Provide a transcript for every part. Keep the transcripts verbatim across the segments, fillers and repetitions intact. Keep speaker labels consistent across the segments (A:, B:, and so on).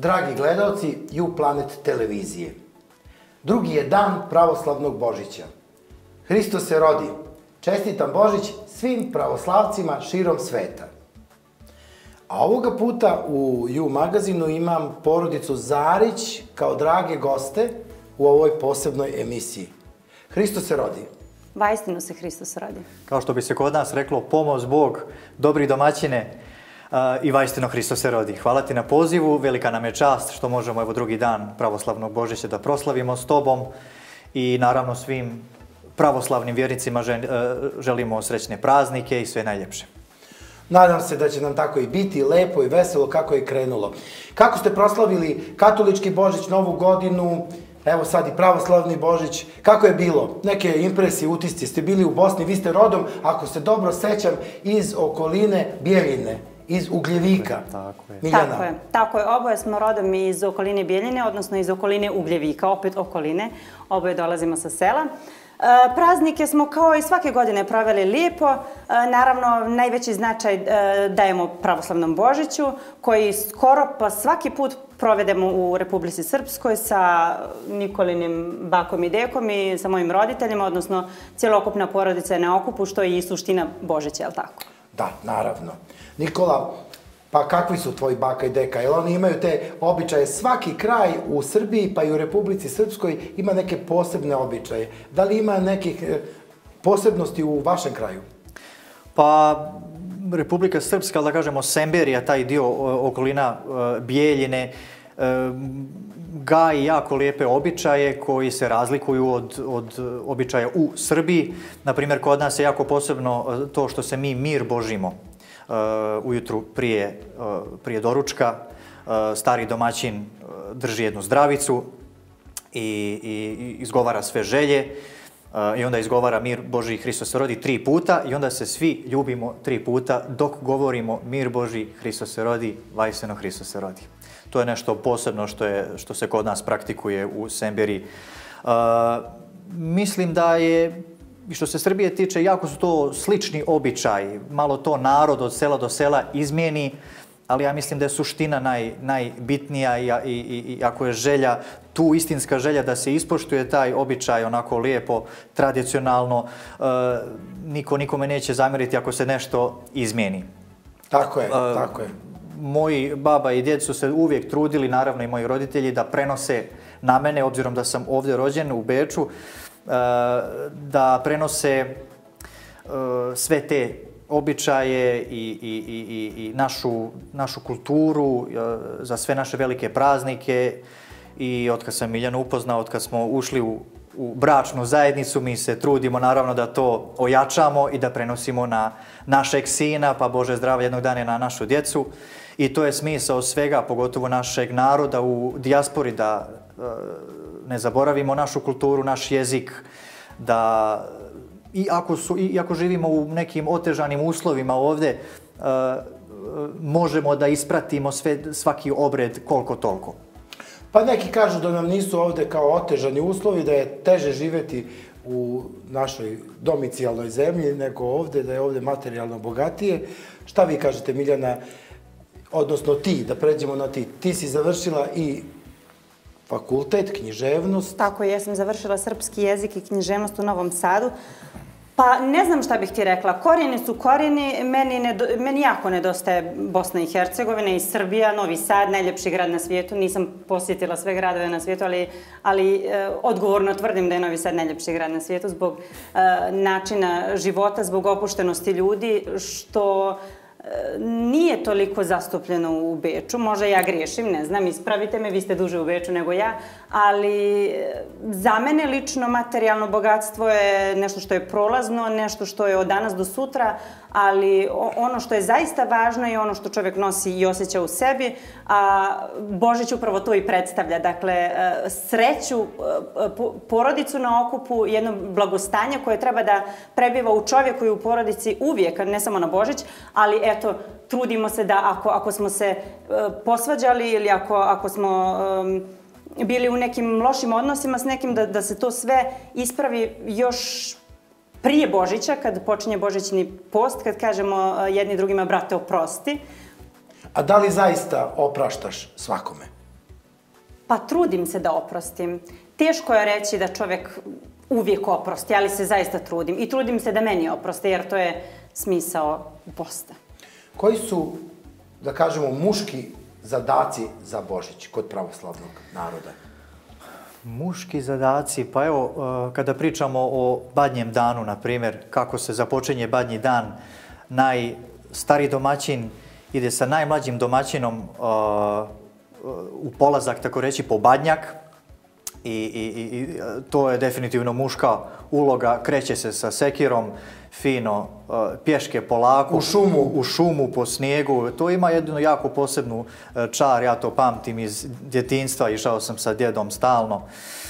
A: dragi gledalci YouPlanet televizije. Drugi je dan pravoslavnog Božića. Hristos se rodi. Čestitam Božić svim pravoslavcima širom sveta. A ovoga puta u You magazinu imam porodicu Zarić kao drage goste u ovoj posebnoj emisiji. Hristos se rodi.
B: Vaistinu se Hristos rodi.
C: Kao što bi se kod nas reklo, pomoz Bog, dobri domaćine i vaistinu Hristos se rodi. Hvala ti na pozivu, velika nam je čast što možemo evo drugi dan pravoslavnog Božića da proslavimo s tobom i naravno svim pravoslavnim vjernicima želimo srećne praznike i sve najljepše.
A: Nadam se da će nam tako i biti, lepo i veselo kako je krenulo. Kako ste proslavili katolički Božić, Novu godinu, evo sad i pravoslavni Božić, kako je bilo? Neke impresije, utisci, ste bili u Bosni, vi ste rodom, ako se dobro sećam, iz okoline Bjeljine, iz Ugljevika.
C: Tako je.
A: Miljana.
B: Tako je, tako je. Oboje smo rodom iz okoline Bjeljine, odnosno iz okoline Ugljevika, opet okoline. Oboje dolazimo sa sela. Praznike smo kao i svake godine proveli lijepo. Naravno, najveći značaj dajemo pravoslavnom Božiću, koji skoro pa svaki put provedemo u Republici Srpskoj sa Nikolinim bakom i dekom i sa mojim roditeljima, odnosno cjelokupna porodica je na okupu, što je i suština Božića, je li tako?
A: Da, naravno. Nikola, pa kakvi su tvoji baka i deka? Jel oni imaju te običaje? Svaki kraj u Srbiji, pa i u Republici Srpskoj, ima neke posebne običaje. Da li ima nekih posebnosti u vašem kraju?
C: Pa, Republika Srpska, da kažemo, Semberija, taj dio okolina Bijeljine, gaji jako lijepe običaje koji se razlikuju od, od običaja u Srbiji. Naprimjer, kod nas je jako posebno to što se mi mir božimo ujutru prije, prije doručka. Stari domaćin drži jednu zdravicu i, i izgovara sve želje i onda izgovara mir Boži Hristos se rodi tri puta i onda se svi ljubimo tri puta dok govorimo mir Boži Hristos se rodi, vaistinu Hristos se rodi. To je nešto posebno što, je, što se kod nas praktikuje u Semberiji. Uh, mislim da je, što se Srbije tiče, jako su to slični običaji. Malo to narod od sela do sela izmijeni, ali ja mislim da je suština naj, najbitnija i, i, i, i ako je želja, tu istinska želja da se ispoštuje taj običaj onako lijepo, tradicionalno, uh, niko nikome neće zamjeriti ako se nešto izmijeni.
A: Tako je,
C: uh,
A: tako je.
C: Moji baba i djed su se uvijek trudili, naravno i moji roditelji, da prenose na mene, obzirom da sam ovdje rođen u Beču, da prenose sve te običaje i, i, i, i našu, našu kulturu za sve naše velike praznike. I otkad sam Miljanu upoznao, otkad smo ušli u, u bračnu zajednicu, mi se trudimo naravno da to ojačamo i da prenosimo na našeg sina, pa Bože zdravlje jednog dana na našu djecu. I to je smisao svega, pogotovo našeg naroda u dijaspori, da e, ne zaboravimo našu kulturu, naš jezik, da iako, su, iako živimo u nekim otežanim uslovima ovdje, e, možemo da ispratimo sve, svaki obred koliko toliko.
A: Pa neki kažu da nam nisu ovdje kao otežani uslovi, da je teže živjeti u našoj domicijalnoj zemlji nego ovdje, da je ovdje materijalno bogatije. Šta vi kažete, Miljana? Odnosno ti, da pređemo na ti. Ti si završila i fakultet, književnost.
B: Tako je, ja sam završila srpski jezik i književnost u Novom Sadu. Pa ne znam šta bih ti rekla. Korijeni su korijeni. Meni, nedo, meni jako nedostaje Bosna i Hercegovina i Srbija, Novi Sad, najljepši grad na svijetu. Nisam posjetila sve gradove na svijetu, ali, ali e, odgovorno tvrdim da je Novi Sad najljepši grad na svijetu zbog e, načina života, zbog opuštenosti ljudi, što nije toliko zastupljeno u Beču. Možda ja griješim, ne znam, ispravite me, vi ste duže u Beču nego ja, ali za mene lično materijalno bogatstvo je nešto što je prolazno, nešto što je od danas do sutra, ali ono što je zaista važno je ono što čovjek nosi i osjeća u sebi, a Božić upravo to i predstavlja. Dakle, sreću, porodicu na okupu, jedno blagostanje koje treba da prebiva u čovjeku i u porodici uvijek, ne samo na Božić, ali eto, trudimo se da ako, ako smo se posvađali ili ako, ako smo um, bili u nekim lošim odnosima s nekim, da, da se to sve ispravi još prije Božića, kad počinje Božićni post, kad kažemo jedni drugima, brate, oprosti.
A: A da li zaista opraštaš svakome?
B: Pa trudim se da oprostim. Teško je reći da čovjek uvijek oprosti, ali se zaista trudim. I trudim se da meni oproste, jer to je smisao posta.
A: Koji su, da kažemo, muški zadaci za Božić kod pravoslavnog naroda?
C: Muški zadaci, pa evo, kada pričamo o badnjem danu, na primjer, kako se započinje badnji dan, najstariji domaćin ide sa najmlađim domaćinom u polazak, tako reći, po badnjak. I, i, i to je definitivno muška uloga, kreće se sa sekirom, fino, pješke polako,
A: u šumu.
C: u šumu, po snijegu. To ima jednu jako posebnu čar, ja to pamtim iz djetinjstva, išao sam sa djedom stalno.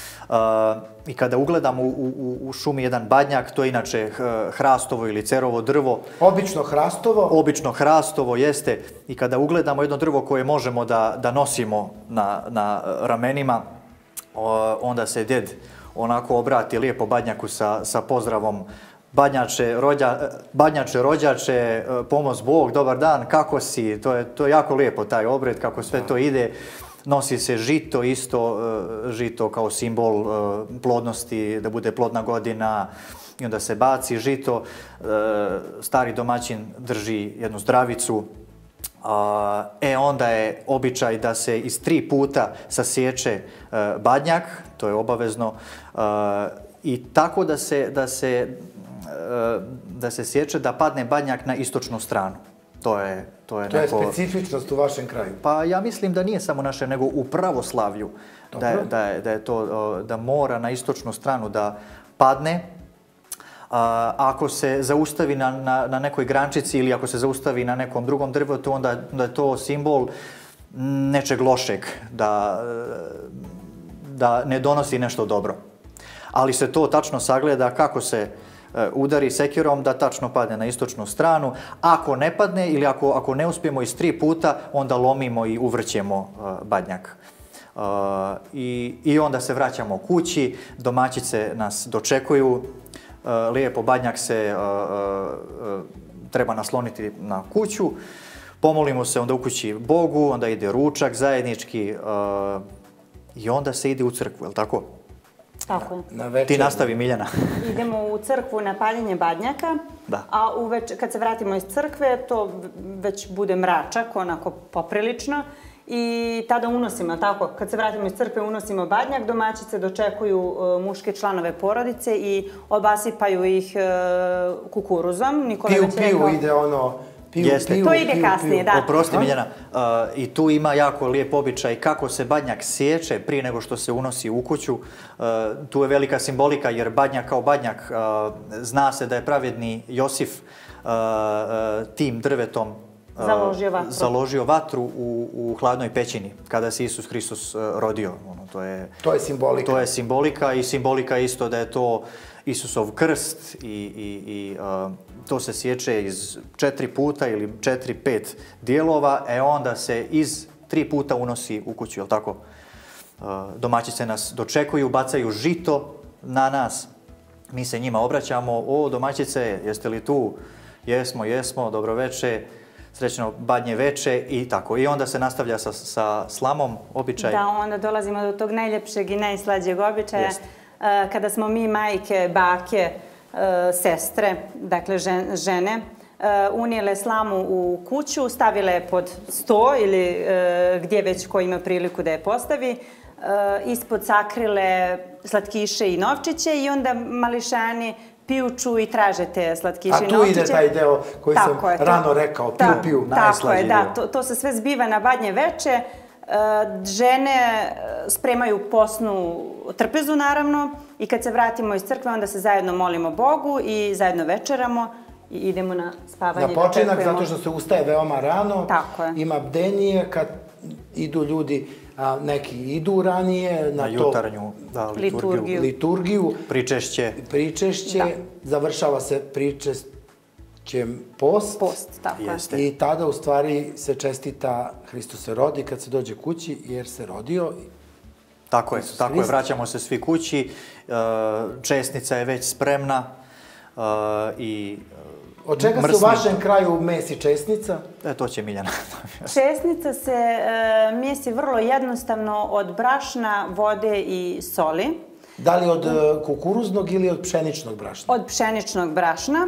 C: I kada ugledam u, u, u šumi jedan badnjak, to je inače hrastovo ili cerovo drvo.
A: Obično hrastovo?
C: Obično hrastovo, jeste. I kada ugledamo jedno drvo koje možemo da, da nosimo na, na ramenima, onda se djed onako obrati lijepo badnjaku sa, sa pozdravom: badnjače, rođa, badnjače, rođače, pomoz Bog, dobar dan, kako si? To je, to je jako lijepo taj obred, kako sve to ide. Nosi se žito isto, žito kao simbol plodnosti, da bude plodna godina, i onda se baci žito. Stari domaćin drži jednu zdravicu. E onda je običaj da se iz tri puta sasječe badnjak, to je obavezno, i tako da se, da se, da se sječe da padne badnjak na istočnu stranu. To je, to je,
A: to
C: neko...
A: je specifičnost u vašem kraju.
C: Pa ja mislim da nije samo naše, nego u pravoslavlju. Da je, da, je, da je to, da mora na istočnu stranu da padne. A, ako se zaustavi na, na, na nekoj grančici ili ako se zaustavi na nekom drugom drvetu, onda, onda je to simbol nečeg lošeg, da, da ne donosi nešto dobro. Ali se to tačno sagleda kako se udari sekirom, da tačno padne na istočnu stranu. Ako ne padne ili ako, ako ne uspijemo iz tri puta, onda lomimo i uvrćemo uh, badnjak. Uh, i, I onda se vraćamo kući, domaćice nas dočekuju, uh, lijepo badnjak se uh, uh, treba nasloniti na kuću, pomolimo se onda u kući Bogu, onda ide ručak zajednički uh, i onda se ide u crkvu, je li tako?
B: Tako je.
A: Na
C: Ti nastavi, Miljana.
B: Idemo u crkvu na paljenje badnjaka,
C: da.
B: A uveč, kad se vratimo iz crkve, to već bude mračak, onako poprilično, i tada unosimo, tako, kad se vratimo iz crkve unosimo badnjak, domaćice dočekuju uh, muške članove porodice i obasipaju ih uh, kukuruzom. Nikola
A: piju,
B: već rekao...
A: piju, ide ono... Piju, piju,
B: to ide
A: piju,
B: kasnije,
A: piju.
B: da.
C: Oprosti, Miljana, uh, i tu ima jako lijep običaj kako se badnjak sječe prije nego što se unosi u kuću. Uh, tu je velika simbolika jer badnjak kao badnjak, uh, zna se da je pravedni Josif uh, uh, tim drvetom uh,
B: založio vatru,
C: založio vatru u, u hladnoj pećini kada se Isus Hristos uh, rodio. Ono, to, je,
A: to je simbolika.
C: To je simbolika i simbolika isto da je to Isusov krst i, i, i uh, to se sječe iz četiri puta ili četiri, pet dijelova, e onda se iz tri puta unosi u kuću, jel tako? Uh, domaćice nas dočekuju, bacaju žito na nas. Mi se njima obraćamo: o, domaćice, jeste li tu? Jesmo, jesmo, dobro veče, srećno badnje veče i tako. I onda se nastavlja sa, sa slamom, običaj.
B: Da, onda dolazimo do tog najljepšeg i najslađeg običaja.
C: Jest.
B: Kada smo mi majke, bake, sestre, dakle žene, unijele slamu u kuću, stavile pod sto ili gdje već ko ima priliku da je postavi, ispod sakrile slatkiše i novčiće i onda mališani pijuču i traže te slatkiše i novčiće.
A: A tu ide taj deo koji sam rano rekao, piju, piju.
B: Tako je, da, to se sve zbiva na badnje veče. Žene spremaju posnu trpezu, naravno, i kad se vratimo iz crkve, onda se zajedno molimo Bogu i zajedno večeramo i idemo na spavanje.
A: Na počinak, zato što se ustaje veoma rano.
B: Tako je.
A: Ima bdenije, kad idu ljudi, a, neki idu ranije na,
C: na
A: to,
C: jutarnju da, liturgiju.
A: liturgiju.
C: Pričešće.
A: Pričešće, da. Završava se pričešćem post.
B: Post, tako
C: je.
A: I tada u stvari se čestita Hristos se rodi kad se dođe kući, jer se rodio.
C: Tako je, tako je, vraćamo se svi kući, česnica je već spremna i
A: Od čega se u vašem kraju mesi česnica?
C: E, to će Miljana.
B: Česnica se e, mesi vrlo jednostavno od brašna, vode i soli.
A: Da li od kukuruznog ili od pšeničnog brašna?
B: Od pšeničnog brašna.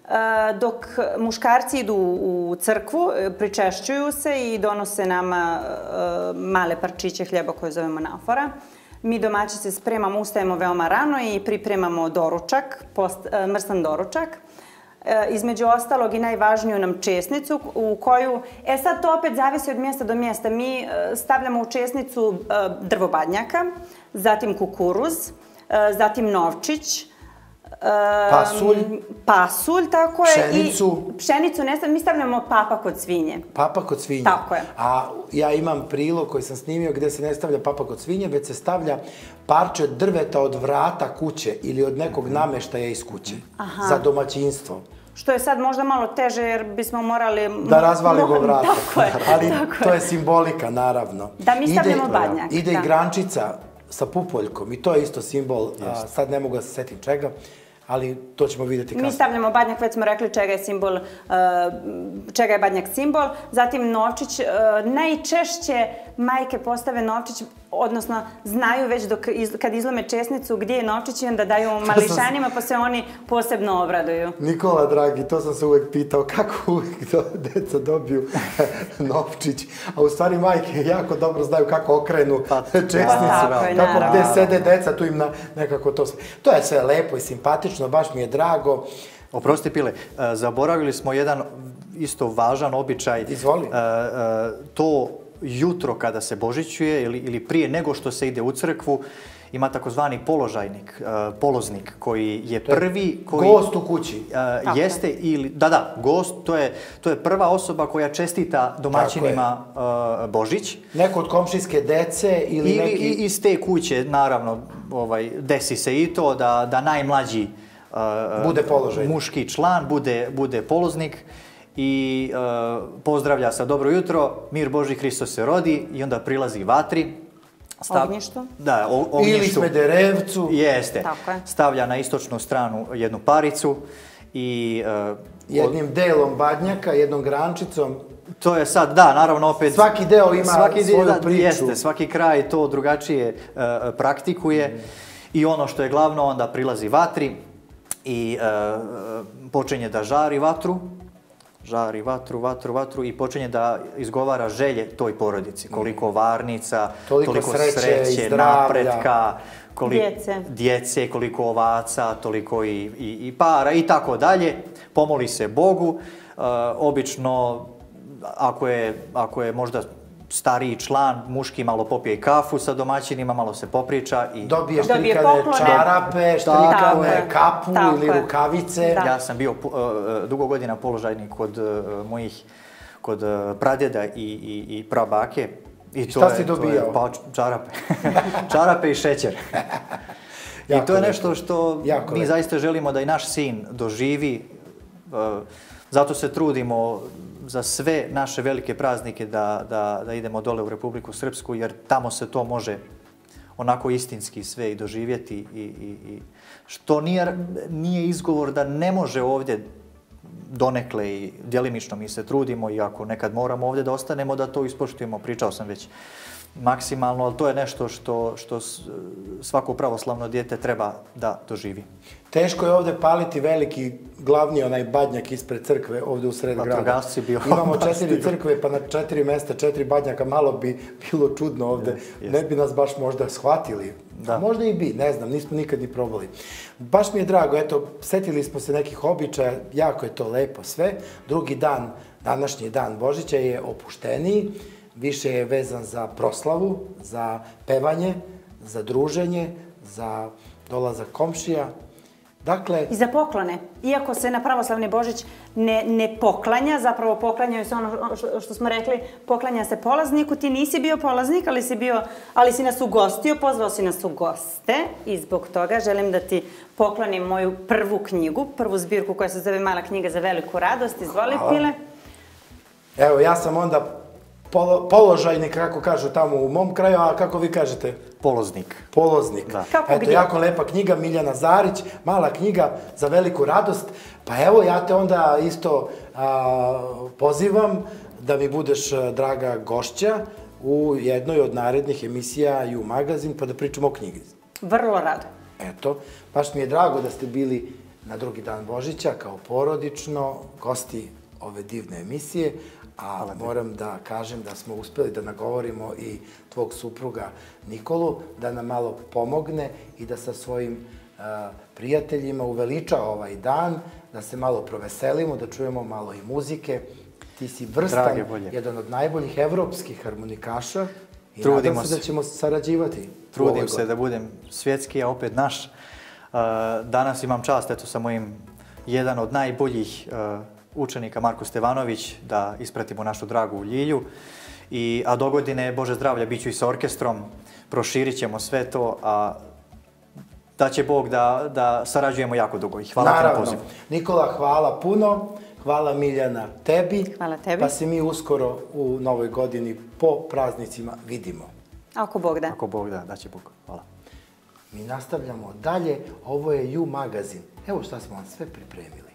B: Dok muškarci idu u crkvu, pričešćuju se i donose nama male parčiće hljeba koje zovemo nafora. Mi domaći se spremamo, ustajemo veoma rano i pripremamo doručak, mrsan doručak. Između ostalog i najvažniju nam česnicu u koju, e sad to opet zavisi od mjesta do mjesta. Mi stavljamo u česnicu drvo badnjaka, zatim kukuruz, zatim novčić,
A: pasulj.
B: Pasulj, tako je.
A: Pšenicu.
B: I pšenicu ne stavljamo, mi stavljamo papa kod svinje.
A: Papa kod svinje.
B: Tako je.
A: A ja imam prilog koji sam snimio gde se ne stavlja papa kod svinje, već se stavlja parče drveta od vrata kuće ili od nekog nameštaja iz kuće. Za domaćinstvo.
B: Što je sad možda malo teže jer bismo morali...
A: Da razvalimo vrata.
B: Tako je.
A: Ali to je simbolika, naravno.
B: Da, mi stavljamo badnjak.
A: Ide i grančica sa pupoljkom i to je isto simbol, sad ne mogu da se setim čega, ali to ćemo vidjeti kasnije.
B: Mi stavljamo badnjak, već smo rekli čega je simbol, čega je badnjak simbol. Zatim novčić, najčešće majke postave novčić, odnosno znaju već kad izlome česnicu gdje je novčić i onda daju mališanima pa se oni posebno obraduju.
A: Nikola, dragi, to sam se uvek pitao kako uvek deca dobiju novčić, a u stvari majke jako dobro znaju kako okrenu česnicu, kako gde sede deca, tu im nekako to sve. To je sve lepo i simpatično, baš mi je drago.
C: Oprosti, Pile, zaboravili smo jedan isto važan običaj.
A: Izvoli.
C: To jutro kada se božićuje ili prije nego što se ide u crkvu ima takozvani položajnik, poloznik koji je prvi...
A: Gost u kući.
C: Jeste ili... Da, da, gost, to je prva osoba koja čestita domaćinima Božić.
A: Neko od komšijske dece ili neki...
C: Ili iz te kuće, naravno, desi se i to da najmlađi muški član bude poloznik i pozdravlja sa dobro jutro, mir Boži, Hristos se rodi i onda prilazi vatri.
B: Ognjištu.
C: Da, ognjištu.
A: Ili Smederevcu.
C: Jeste. Stavlja na istočnu stranu jednu paricu i...
A: Jednim delom badnjaka, jednom grančicom.
C: To je sad, da, naravno opet...
A: Svaki deo ima svoju priču.
C: Jeste, svaki kraj to drugačije praktikuje i ono što je glavno, onda prilazi vatri i počinje da žari vatru, žari vatru, vatru, vatru i počinje da izgovara želje toj porodici. Koliko varnica, toliko sreće, napretka, djece, koliko ovaca, toliko i para i tako dalje. Pomoli se Bogu. Obično, ako je možda stariji član, muški malo popije kafu sa domaćinima, malo se popriča i...
A: Dobije štrikane čarape, štrikane kapu ili rukavice.
C: Ja sam bio dugo godina položajnik kod mojih, kod pradjeda i prabake.
A: Šta si dobijao?
C: Pa čarape. Čarape i šećer. I to je nešto što mi zaista želimo da i naš sin doživi. Zato se trudimo za sve naše velike praznike da idemo dole u Republiku Srpsku, jer tamo se to može onako istinski sve i doživjeti. Što nije izgovor da ne može ovdje donekle i djelimično mi se trudimo, i ako nekad moramo ovdje da ostanemo, da to ispoštujemo. Pričao sam već maksimalno, ali to je nešto što svako pravoslavno dijete treba da doživi.
A: Teško je ovdje paliti veliki glavni onaj badnjak ispred crkve ovdje u sred grada. Imamo četiri crkve pa na četiri mesta, četiri badnjaka, malo bi bilo čudno ovdje. Ne bi nas baš možda shvatili. Možda i bi, ne znam, nismo nikad ni probali. Baš mi je drago, eto, setili smo se nekih običaja, jako je to lepo sve. Drugi dan, današnji dan Božića je opušteniji, više je vezan za proslavu, za pevanje, za druženje, za dolazak komšija.
B: I za poklone. Iako se na pravoslavni Božić ne poklanja, zapravo poklanjaju se ono što smo rekli, poklanja se polazniku. Ti nisi bio polaznik, ali si nas ugostio, pozvao si nas u goste i zbog toga želim da ti poklonim moju prvu knjigu, prvu zbirku koja se zove Mala knjiga za veliku radost. Izvoli, Pile.
A: Evo, ja sam onda polo, položajnik, kako kažu tamo u mom kraju, a kako vi kažete?
C: Poloznik.
A: Poloznik.
C: Da.
B: Kako
A: Eto,
B: gdje?
A: jako lepa knjiga, Miljana Zarić, mala knjiga za veliku radost. Pa evo, ja te onda isto a, pozivam da mi budeš a, draga gošća u jednoj od narednih emisija i u magazin, pa da pričamo o knjigi.
B: Vrlo rado.
A: Eto, baš mi je drago da ste bili na drugi dan Božića kao porodično gosti ove divne emisije, a moram da kažem da smo uspeli da nagovorimo i tvog supruga Nikolu da nam malo pomogne i da sa svojim uh, prijateljima uveliča ovaj dan, da se malo proveselimo, da čujemo malo i muzike. Ti si vrstan, jedan od najboljih evropskih harmonikaša i
C: Trudimo
A: nadam se
C: se.
A: da ćemo sarađivati.
C: Trudim se da budem svjetski, a opet naš. Danas imam čast, eto, sa mojim jedan od najboljih učenika, Marko Stevanović, da ispratimo našu dragu Ljilju. I, a do godine, Bože zdravlja, bit ću i sa orkestrom, proširit ćemo sve to, a da će Bog da, da sarađujemo jako dugo. I hvala ti na pozivu.
A: Nikola, hvala puno. Hvala Miljana tebi.
B: Hvala tebi.
A: Pa se mi uskoro u novoj godini po praznicima vidimo.
B: Ako Bog da.
C: Ako Bog da, da će Bog. Hvala.
A: Mi nastavljamo dalje. Ovo je You magazin. Evo šta smo vam sve pripremili.